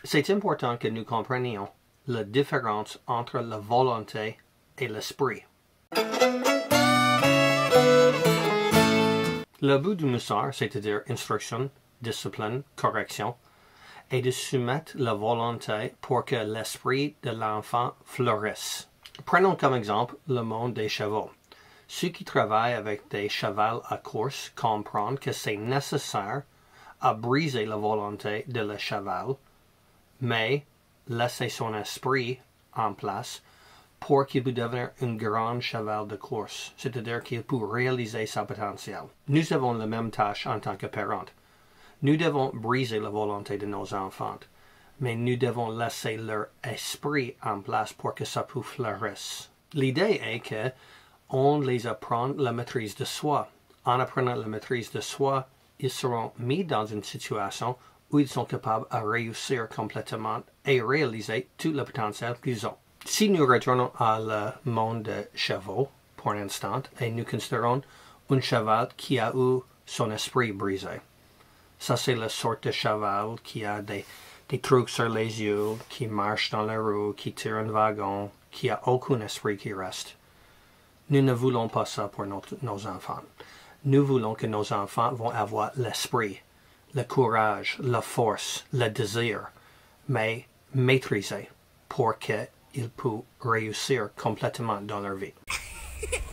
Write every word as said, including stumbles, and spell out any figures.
C'est important que nous comprenions la différence entre la volonté et l'esprit. Le but du moussard, c'est-à-dire instruction, discipline, correction, est de soumettre la volonté pour que l'esprit de l'enfant fleurisse. Prenons comme exemple le monde des chevaux. Ceux qui travaillent avec des chevaux à course comprennent que c'est nécessaire à briser la volonté de le cheval, mais laisser son esprit en place pour qu'il puisse devenir un grand cheval de course, c'est-à-dire qu'il peut réaliser sa potentiel. Nous avons la même tâche en tant que parents. Nous devons briser la volonté de nos enfants, mais nous devons laisser leur esprit en place pour que ça puisse fleurir. L'idée est que on les apprend la maîtrise de soi. En apprenant la maîtrise de soi, ils seront mis dans une situation où ils sont capables de réussir complètement et réaliser tout le potentiel qu'ils ont. Si nous retournons à le monde des chevaux pour un instant et nous considérons un cheval qui a eu son esprit brisé. Ça, c'est la sorte de cheval qui a des, des trucs sur les yeux, qui marche dans la rue, qui tire un wagon, qui a aucun esprit qui reste. Nous ne voulons pas ça pour notre, nos enfants. Nous voulons que nos enfants vont avoir l'esprit, le courage, la force, le désir, mais maîtrisé pour qu'ils puissent réussir complètement dans leur vie.